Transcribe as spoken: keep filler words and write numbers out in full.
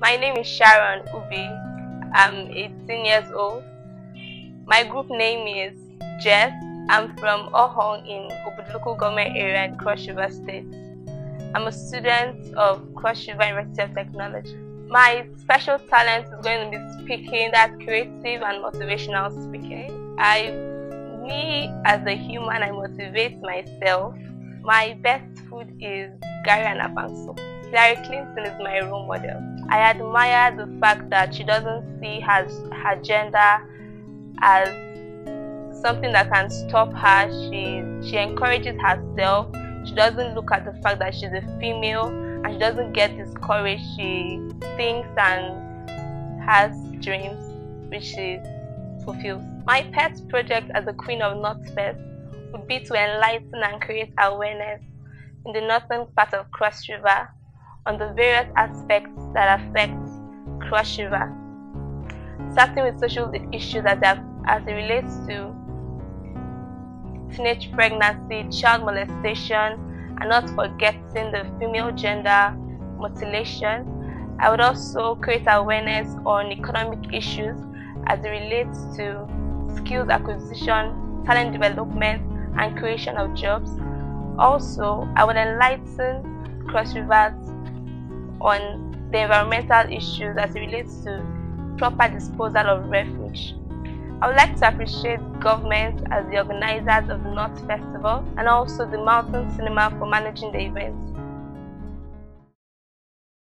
My name is Sharon Ubi. I'm eighteen years old. My group name is Jess. I'm from Ohong in Ogoja local government area in Cross River State. I'm a student of Cross River University of Technology. My special talent is going to be speaking, that's creative and motivational speaking. I, me as a human, I motivate myself. My best food is Gary and Abanso. Hillary Clinton is my role model. I admire the fact that she doesn't see her, her gender as something that can stop her. She, she encourages herself. She doesn't look at the fact that she's a female and she doesn't get discouraged. She thinks and has dreams which she fulfills. My pet project as the Queen of Northfest would be to enlighten and create awareness in the northern part of Cross River on the various aspects that affect Cross River, starting with social issues as, as it relates to teenage pregnancy, child molestation, and not forgetting the female gender mutilation. I would also create awareness on economic issues as it relates to skills acquisition, talent development, and creation of jobs. Also, I would enlighten Cross Rivers on the environmental issues as it relates to proper disposal of refuge. I would like to appreciate government as the organizers of the North Festival and also the Mountain Cinema for managing the event.